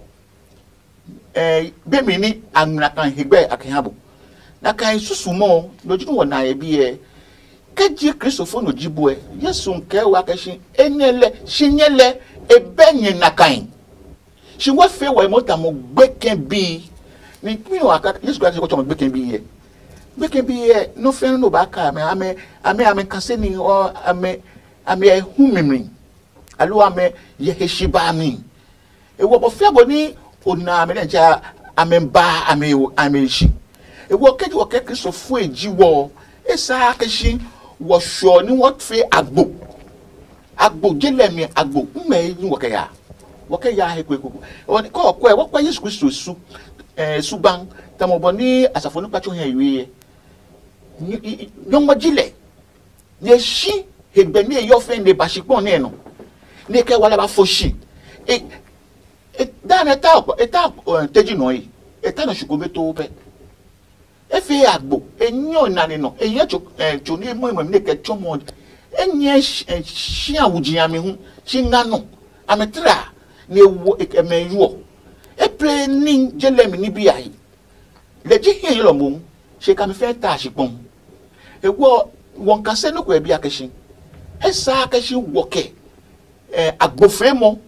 be me ni anura kan hegbe akenhabo na kan susumo lojunu wona ye biye keji Christopher no jibo Yesu nke wa kashi enyele shinyele ebenye na kan shi wa fe wa mota mo gbeken bi ni mi o aka Yesu Christ ko to mo gbeken bi ye no fe no ba ka ame kase ni o ame humimri alu ame ye heshiba ni e wo bo fe bo ni ona ame nja ame ba ame shi ewo keji wo ke Christopher ejiwo esa keshi wo sho ni wo fe agbo jelemi agbo mme ni wo ke ya he kweku woni ko wo kwa Yesu Kristo suban tamobo ni asafo ni pacho he yiwe nyongo jile ye shi hegbe ni yo fe ne bashipon ne no ni ke wala ba foshi dan eta teji no yi eta no shukobe to pe efe agbo enyo nani no enye cho ni mo ne ke chomo enye shi awuji ami hu shi ngano ametra ne wo emeyo epre ni jelemi ni bi ayi leji hin lo mo she ka me fe ta shipon ewo won ka se no ko e bi akeshi esa akeshi woke agbo fremo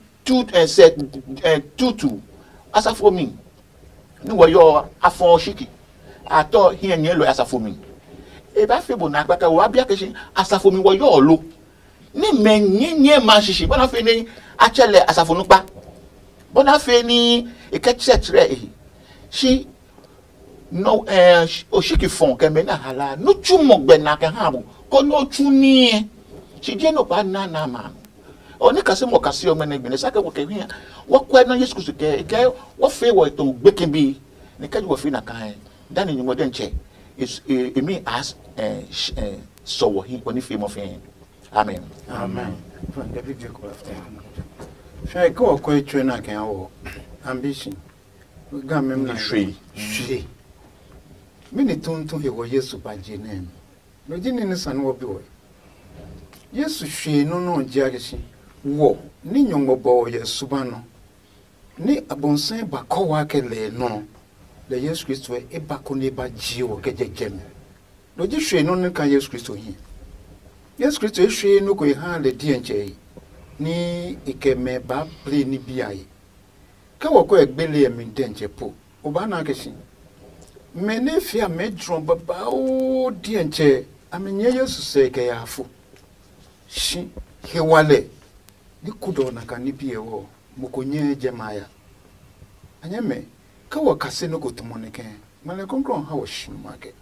tutu asafo mi ni wo yo afon shiki ato hien yelo asafomi e ba febo na akpaka wo abia keshi asafomi wo yo lo ni menyenye ma shishi bona fe ni achele asafonu pa bona fe ni ekechechre shi no oshiki fon ke me na hala no chumo gbe na ke habu ko no chuni shi je no pa na ma oni kase mo kase o mena gbene sake wo ke hia wo kwa na Yesu Kristo ke wo fe wo to gbeke bi ni kaji wo fe na kan dani ni modern che is me as so he when fame of him amen from the video call after sure go ko trainer kan wo ambition ga mem na hwe hwe me ne tonto he wo Yesu ba jinem no jini ne san wo bi wo Yesu hwe no no jiageshi wo ni nyongo bo Yesu ba no ni abonsan ba ko wa kele no le Yesu Kristo e ba ko ne ba ji wo kejejem no ji hwe no ne kan Yesu Kristo hi Yesu Kristo e hwe no ko ha le di enche ni ikeme ba ple ni biaye ka wo ko egbele mi denche po oba na keshi mene fia medron baba o di enche amenye Yesu se ke ya afu shi hewale ni kudo na kanibie wo mukonye jemaya anyame ka wo kase no gotomoneke male konkron ha wo shi make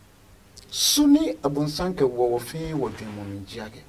suni abunsanke wo fi wo dwemo njiage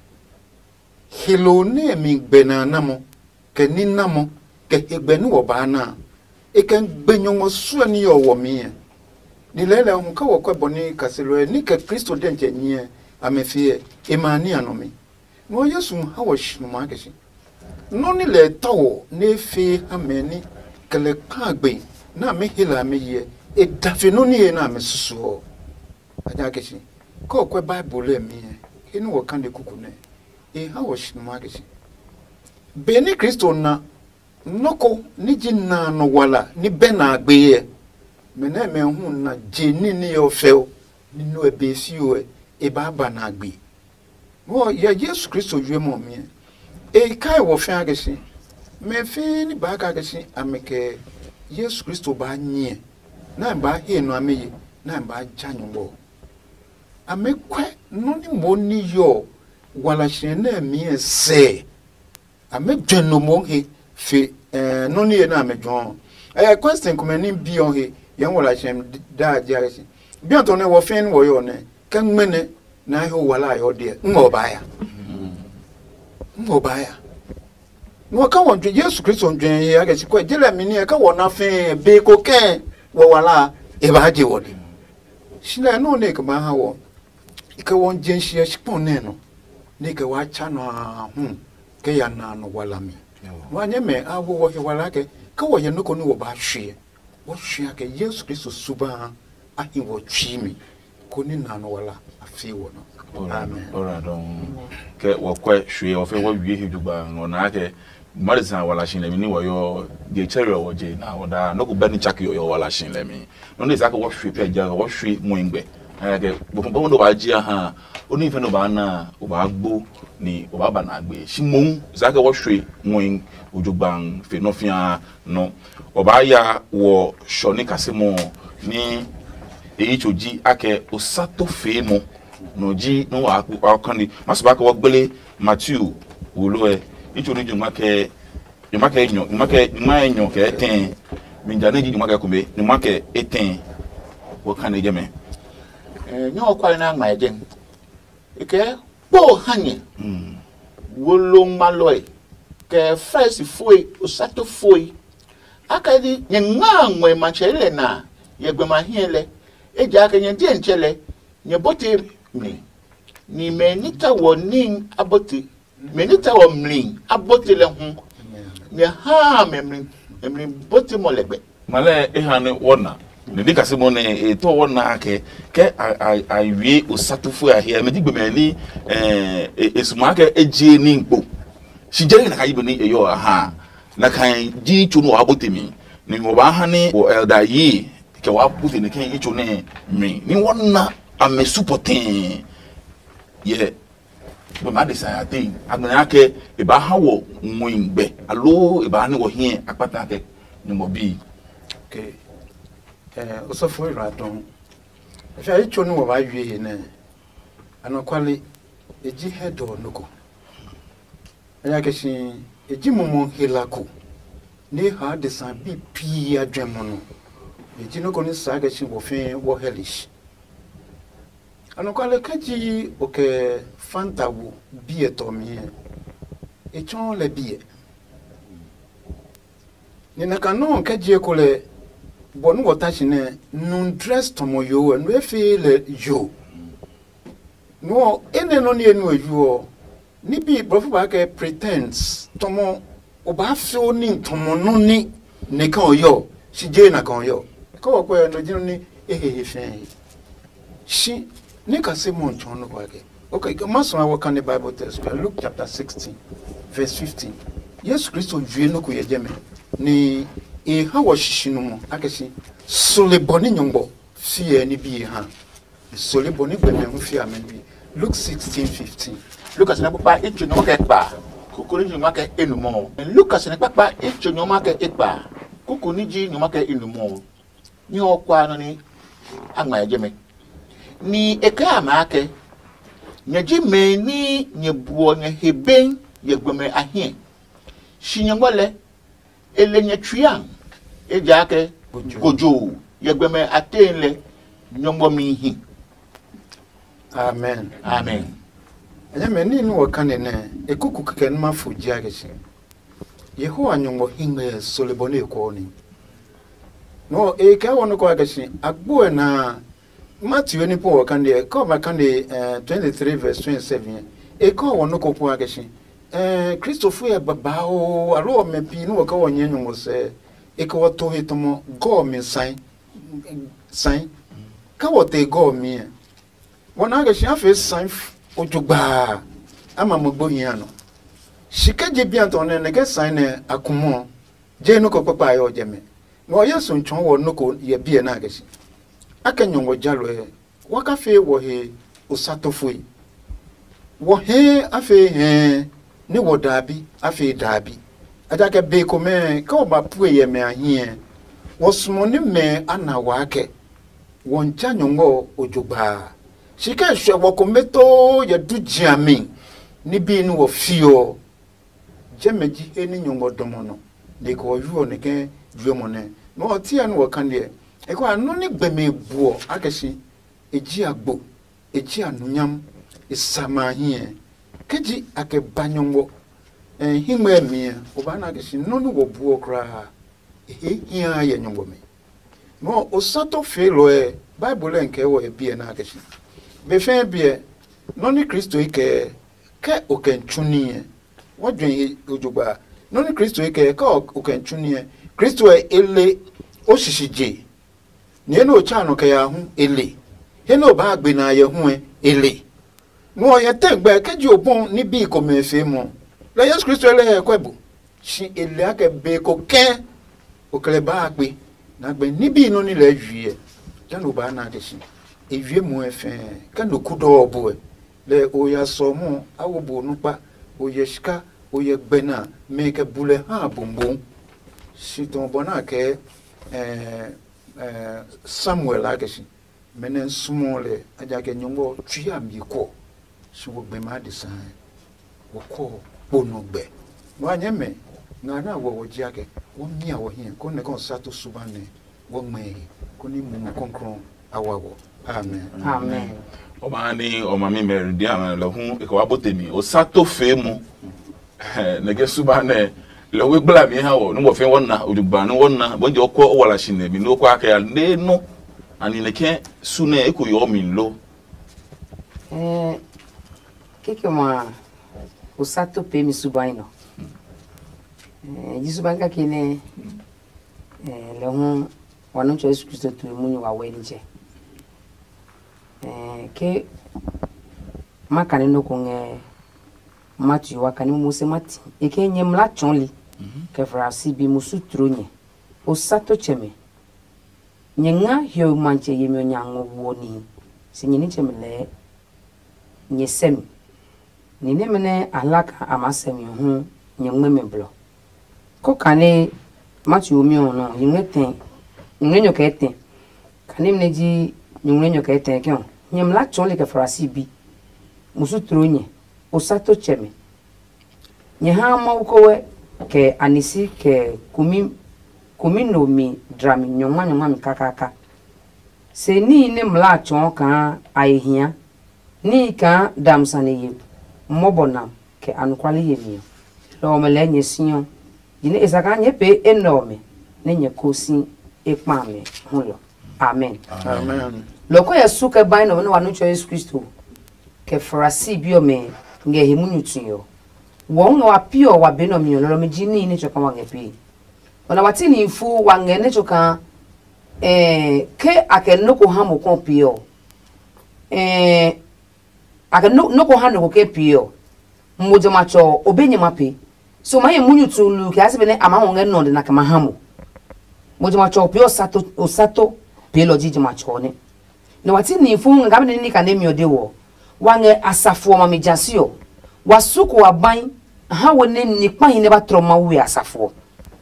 helo ne mi gbena namo ke ni namo ke egbenu wo ba na e kan gbenyo so ani yo wo mi ni lele hu ka wo kweboni kaselo ni ke Kristo denje nye amefie emani anomi no Yesu ha wo shi make shi no ni le tawo ne fi ameni kele kagbe na me hila me ye e dafe no ni na me susu aja keshi ko kwe Bible e mi inu wo kan de kukune e ha wo shi make shi beni Kristo na noko ni jinna no wala ni bena agbe ye me na me hu na jeni ni yo feo ni no e be fiu e baba na agbe wo ya Yesu Kristo yue mo mi e kai wo fe agesi me fe ni ba ka agesi ameke Yesu Kristo ba nye na ba he no ameye na ba janyo amekwe no ni mo ni yo wala hyen na mi se amedweno mo he fe no ni na amedwon question komani bi on he yen wala hyen da agesi bi on to ne wo fe ni wo yo ne kan mene na he wala yo de ngo ba ya ngobaya no ka won Yesu Kristo ndwen ye agesi kwa jela mini ka won afen be ko ken wo wala e ba je wodi shina no ne ka ma ha wo ka won jenshi shipon ne no ne ka wa cha no ke ya na no wala mi wa nye me awo wo he wala ke ka wo ye no ko no wo ba hwe wo hwe ke Yesu Kristo suba ahi wo twi mi ko ni na no wala afi wo no amen ora don ke wo kwa hwe o fe wo wie hedugba no na ke Marisa wala shin le mi ni wo yo de chere wo je na wo da no ko bani chaki yo wala shin le mi no ne za ko wo hwe pe ja wo hwe mo ngbe ke bo no ba ji ha oni fe no ba na o ba gbo ni o ba ba na gbe shimon za ke wo hwe mo ojugba fe no fia no o ba ya wo shoni kasemo ni eyi choji ake osato fe mo no ji no akani masaba ko gbele Matthew wolo icho ni juma ke enyo ke ten minjane ji juma ke kume ni make eten wo kan e jeme nyo kwa na ma ejen ike po hanye wolo maloi ke fresh foi osato foi akadi nyenga nwe machele na yegbema hiele eja aka nye die nchele nye bote ni menita wonin abote menita wo mlin abote le hu ne ha memlin bote molegbe male ehane wona ne dikase mo ne to wona ake ke awie osatufu ahia me digbe mani esumake eje ni npo shijeri na kayibo ni eyo ha na kan ji chu no abote mi ni mo ba ha ni o elder yi ke wa puti ne ken icho ne mi ni wona ame supporting ye bo ma desire thing agbena ke e ba ha wo nwingbe alo e ba ni wo hie apata ke ni mo bi okay osofo iradon fa icho ni wo ba wie ne anakwale eji hedo noko aya ke shi eji momo helako ni ha design bi pi adwemo no eji no ko ni sa ke shi wo fe wo helish anakwale kaji oke fantawu biye to mi echon le biye ni nakano kaji ko le bonu wotachi ne nun dress to mo yo no efe le yo no ene no ni enu yo ni bi profu ba ke pretends to mo o ba fi oni to mo no ni ne kan yo si je na kan yo ko ko no jinu ni fe shi ni ka se mo nchon no kwa ke okay maso wa kan the Bible text Luke chapter 16 verse 15 Yes Christo dwe no ko ye jeme ni e ha wo hihinu mu akesi soleboni nyombo fie ni bi ha soleboni gbeme hu fie amen bi Luke 16:15 Lucas na papa echu no ke pa kokori ni ma ke enumo Lucas na papa echu no ma ke epa kokoni ji no ma ke enumo ni okwa no ni agma ejeme ni eka ma ke nyaji me ni nyebuo nya heben yegbeme ahie shinyangole elenye twian ejake gojo yegbeme atenle nyombo mihi amen amen Anya ni no wakane ne ekuku keke nma fuji agesi Yehowa nyombo hinga soleboni ko ni no e ka wono ko agesi agbo na Matthew ni po wakande ko makande 23 verse 27 e ko wono ko po agesi Christopher ya babao alo mepi no ka wonye nyombo se e ko wato hitomo go mi sign ka wote go mi wona agesi afa sign ojugba ama mogbo yin no shikeje bi anton ne ke sign akumo je no ko papa ayo jeme no yeso nchon wo no ko ye bi na agesi akanyon wo jalo waka fe wo he osatofoi wo he afe he ni wo dabi afe dabi adaka be ko me ka oba pue ye me ahie wo sumo ni me ana wake won janyo ojugba Shika shwe wakometo ya dujiami ni binu wa fio jemeji eni nyongo domono deko yuo neke juomone no tia no wakande eko anu ni gbeme buo akeshi eji agbo eji anunyam isama hie keji ake banyongo himwe mi obana akeshi no ni wo buo kra hia ya nyongo me no osato felo Bible nke wo ebie na akeshi Befen bie noni Kristo ike ke okenchunie wodwen ojugba noni Kristo ike ke okenchunie Kristo ele oshishije nie no chano ke ya hu ele he no ba gbe na ye hu ele no ye tegbe keji obon ni bi ko mefe mo la Yesu Kristo ele he kwebu shi ele ake be ko ken okele ba gbe na gbe ni bi no ni le hwie jano ba na de shi Evie mu efe kan okudo obo le oya somo awobo nupa oye shika oye gbena meke bule ha bombo siton bona ke Samuel ageshi menen sumole ajake nyongo twa miko suwo gbema de san woko bonogbe wanyeme na wo wojiake wo mia wo hin ko ne kon sato subane wo me ko ni mu konkron awawo Amen. Amen. Omani omami meridi ama la hu e ko abotemi o sato fe mu nege subane le we gbla mi ha wo no mo fe wonna odugba no wonna bonje okọ wala shine mi no kwa aka ya le no ani neke sune e ko yo mi lo keke ma o sato pe mi subaino jisubanka kine le hu wanu cho Yesu Kristo tu munyu wa we nje ke makane no konge Matthew wakane muse mati eke nyemla chonli ke frasi bi musutronye o sato cheme nyenga hio manche yemyo nyango woni sinyini chemele nyesem ni nemene alaka amasem hu nyemme blo ko kane Matthew mi ono yimeten nyenyo kete kane mneji nyunyo ka etenke on nyemla chonle ka frasi bi musutronye osato cheme nye ha ma ukowe ke anisi ke kumi no mi drami nyoma mi kakaka se ni ne mla chon ka ayehia ni ka damsane ye mobonam ke anukwali ye mi lo mele nye sion jine esaka nye pe enome ne nye kosi ekpame hulo Amen. Amen. Loko ya suka baino no wanu cho Yesu Kristo ke frasi bio me nge himunyu tuyo. Wo no apio wa beno mi no me jini ni cho kama ngepi. ona watini fu wangene choka ke akenoko hamu kompio akenoko hanu ko pio mmoja macho obenye mapi so maye munyu tulu ke asibene ama ngene no de na kama hamu mmoja macho pio osato pelo jiji macho ne na watini fu ngabe ni kanemi odewo wange asafo ma mejasio wasuko waban ha woni ni kwan ne batroma wi asafo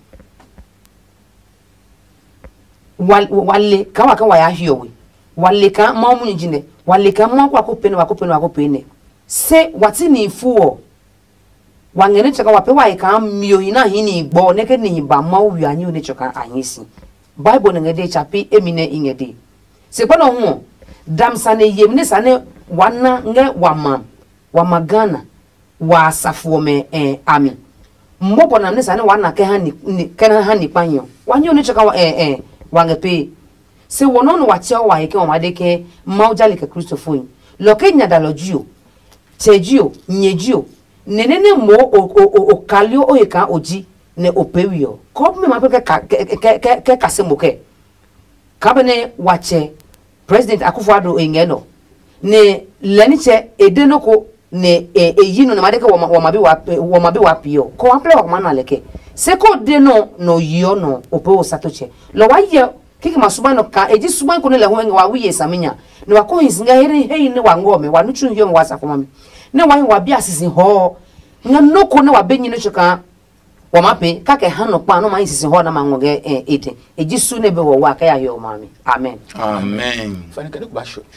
wale kan wa ya hiowe wale kan ma mu njine wale kan ma kwa kopene se watini fu wangene chaka wape wa kan mio hina hini gbo ne ke ni ba ma wi anyi ne chaka anyisi bible ne ngede chapi emine ingede se kwa no ho damsane yemne sane wana nge wama Ghana wa safuo me ami mmopo na mnesa ne wana ke hani panyo wanyo ne chaka wangepe se wono no watia wa yeke omadeke maujali ke Christopher loke nyadalojio tejio nyejio nenene mo o kalio oyeka oji ne opewio ko me mape ke kasemoke kabene wache President Akufo-Addo engeno ne leniche edenoko ne eyino ne madeke womabi wapio ko ample wa mana leke seko deno no yo no opo satoche lo waye kiki masuba no ka eji suba ko ne le ho wa wiye samenya ne wa ko hinsinga hei ne wa ngome wa nuchu hiyo wasa ko mami ne wa wa bia sisi ho na noko ne wa benyi ne chuka wa mape kake hano pa no ma sisi ho na mangoge ete eji su ne be wo wa ka ya yo mami amen fani kane ba sho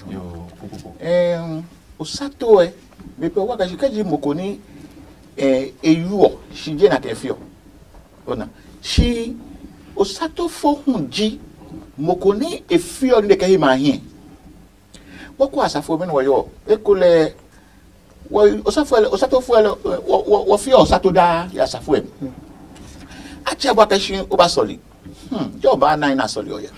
osato bepe wa ka shikaji mokoni eyuo shije na tefio ona shi osato fo hunji mokoni efio ne ka hima hin wako asafo me no yo ekole osato fo wo fio osato da ya asafo em acha bwa ka shi obasoli jo ba na ina soli oya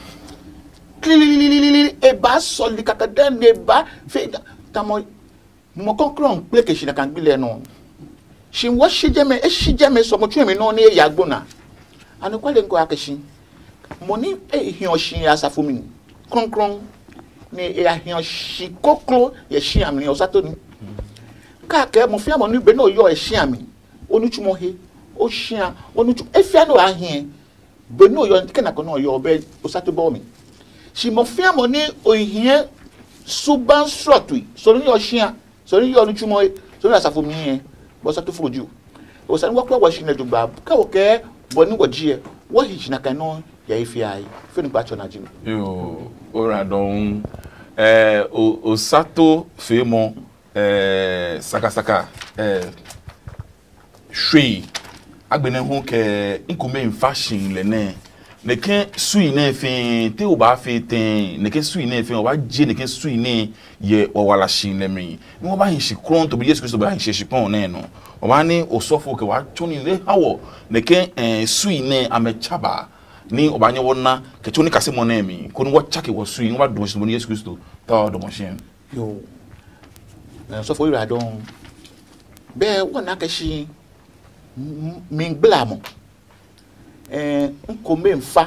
e ba soli kakada ne ba fe tamo mo konkron ple ke shi na kan gbile no shi wo shijeme so mo twemi no ne yagbona anu kwale nko akashi moni hion shi asafo mi konkron ne hion shi koklo ye shi amni osato ni ka ke mo fi amoni be no yo e shi ami onuchumo he o shia onuchu efia no ahien be no yo nkena ko no yo be osato bo mi shi mo fi amoni ohien suban srotui so ni yo shia so ni yo onuchumo so ni asafo mi bosato foju o san wo kwa wa shi na dugba ka wo ke boni wojie wo hi na kan no ya ifi ai fe ni gba cho na jim yo ora don osato femo saka shwe agbene ho ke nkume fashion le ne ke sui ne fe te o ba fe ten ne ke sui ne fe o ba je ne ke sui ne ye o wala shin le mi mo ba hin shi kron to bi Jesus Christ ba hin shi pon ne no o ba ni o sofo ke wa choni le hawo ne ke sui ne amechaba ni o ba nye wona ke choni kase mo na mi ko ni wo chake wo sui ni wa do shi mo Jesus Christ ta do mo shin yo sofo ira don be wona ka shi min blamo nkome mfa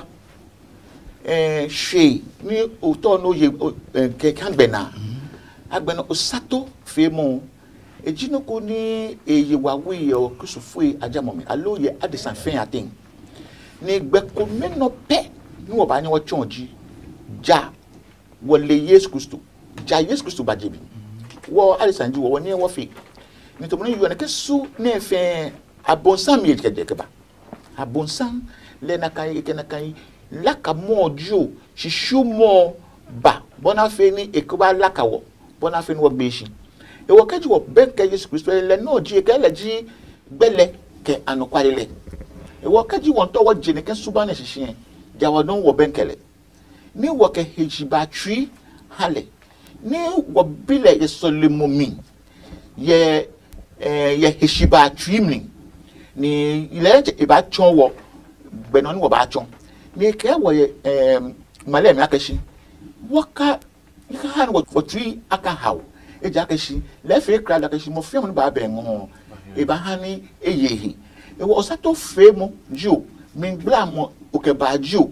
hwe ni oto no ye ke kan bena agbena osato femo ejino ko ni eye wawe yo kusufue ajamomi aloye adesan fen atin ni gbe ko meno pe ni wo ba ni wo chonji ja wole Yesu Kristo ja Yesu Kristo bajebi wo adesan ji wo ni wo fi ni to mo ni yo na ke su ne fe abonsan mi ke ba abonsan le nakai ke nakai laka mojo shishu mo ba bona fe ni ekoba laka wo bona fe ni wo gbeshi e wo kaji wo ben ke Jesus Christ le no ji ke le ji gbele ke anokwalele e wo kaji won to wo ji ne ke suba na shishin ja wo don wo ben kele ni wo ke hejiba twi hale ni wo bile ye solemomi ye heshiba twi mi ni ile e ba chon wo gbeno ni wo ba chon ni ke wo male mi akashi waka ika han wo twi aka hawo e ja akashi le fe kra la akashi mo fiam ni ba be ngo e ba hani eyehi e wo osato fe mo ju min blamo o ke bajo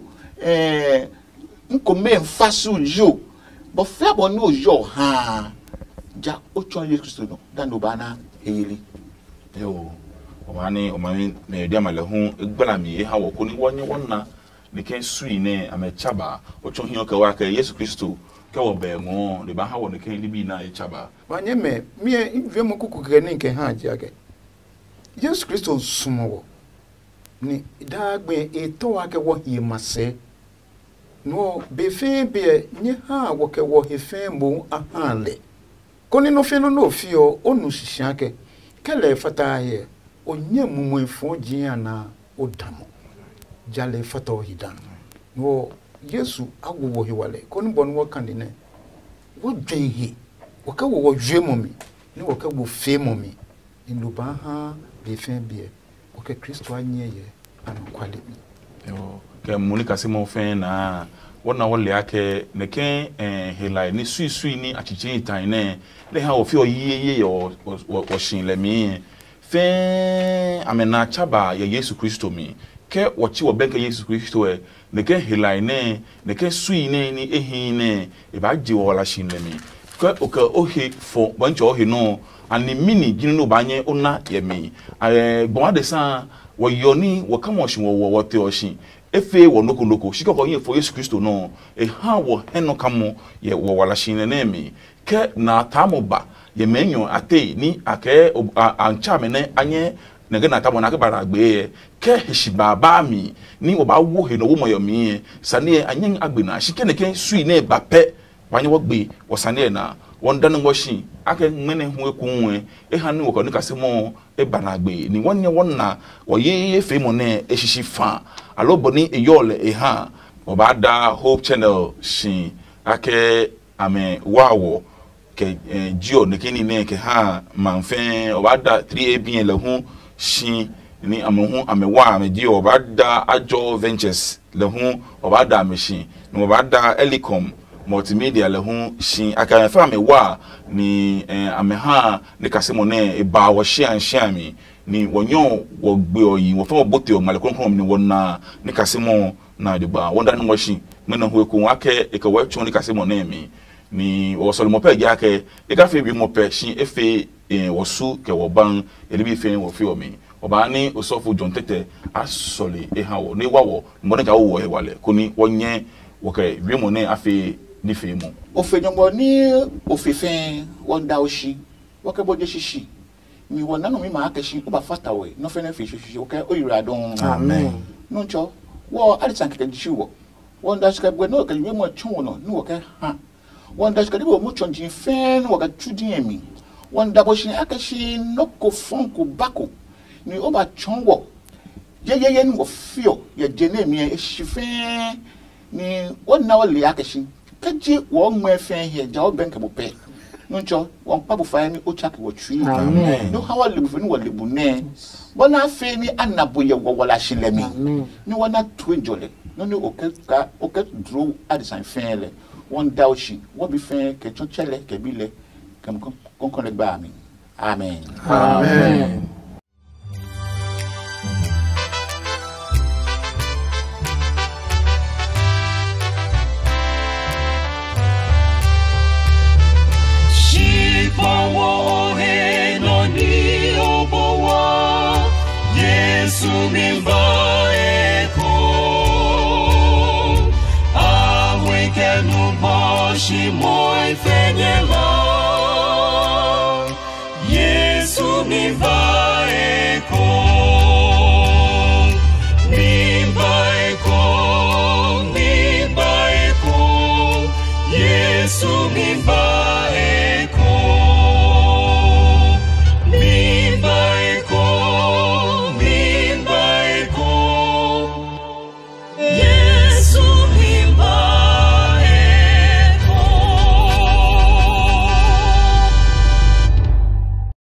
nkome mfasu jo bo fe bo no jo ha ja o chon Yesu Kristo no dan do bana eyeli yo omani me dia malahu egbala mi ha wo ko ni wonye wonna ne ken sui ne amechaba o chon hin o ka wa ka Yesu Kristo ke wo be ngo le ba ha wo ne ken libi na echaba wanye me mie nwe mo kuku gane nke ha aja ke Yesu Kristo sumo ni dagbe eto ake wo himase no befe be nye ha wo ke wo hefe mo ahale koni no fe no fio onu shisha ke kele fata ye onye mumu efo jin na odamo jale fata ohidan no Yesu agwo hiwale koni bonu wo kan ne wo dwen hi wo ka wo dwe momi ni wo ka wo fe momi nduba ha befe be wo ke Kristo anye ye anokwale yo ke monika se mo fe na wona wo le ake ne ken helai ni sui ni achichi tan ne le ha o fi o yiye yo o shin le mi fe amena chaba ya Yesu Kristo mi ke wo chi wo benke Yesu Kristo e ne ken helai ne ken sui ne ni ehin ne e ba je wo la shin le mi ke o ke o he fo bancho o he no ani mini jinu no banye ona ye mi bon adesan wo yoni wo kamo shin wo te o shin efe wo noko shikoko yin for Yesu Kristo no e ha wo heno kamo ye wo wala shin ne mi ke na tamoba ye menyo ate ni ake ancha mene anye nege na tamo na ke bara gbe ke hishiba ba mi ni wo ba wo he no wo moyo mi sane anye agbe na shike ne ken sui ne ba pe wanye wo gbe wo sane na won dan wo shin ake mene hu ekunwe e ha ni wo ko ni kasemo e bana gbe ni wonye wonna wo ye fe mo ne e shishi fa alobo ni eyole e ha obada Hope Channel shin ake ame wawo ke jio ne kini ne ke ha manfen obada 3ab le hu shin ni amehu amewa ame jio obada Ajo Ventures le hu obada ame shin ni obada Elicom multimedia le hu shin aka fa amewa ni ameha ne kasemo ne e ba wo shia mi ni wonyo wo gbe oyin wo fa bote o male kronkron ni wona ni kasemo na de ba wonda ni washi mena hu eku ake e ka wa chon ni kasemo na mi ni wo so mo pe ja ke e ka fe bi mo pe shin efe wo su ke wo ban e bi fe wo fi o mi oba ni osofu John Tete asole e ha wo ni wawo mo na ja wo e wale kuni wonye wo ke wi mo ne afi ni fe mo o fe nyombo ni o fe fe wonda oshi wo ke boje shishi mi wona no mi ma akeshi o ba fast away no fe na fi shishi o ke o yira don amen no ncho wo alisan ke ji wo wonda ska gbe no ke wi mo chun no ni wo ke ha wonda ska di wo mo chon jin fe no ga tudin emi wonda bo shin akeshi no ko fon ko bako ni o ba chon wo ye ni wo fio ye jene mi e shi fe ni wona wo le akeshi kaji wo mo fe he ja o benke bo pe ncho won pa bu fa ni o chak wo twi amen no hawa le bu ni wo le bu ne bona fe ni anabo ye wo wala shilemi ni wona twinjole no ni o ke draw adisan fe le won daushi wo bi fe ke chonchele ke bi le kam kon le ba mi amen amen Yesu mimba eko aweke nuboshi moi fenyela Yesu mimba eko Yesu mimba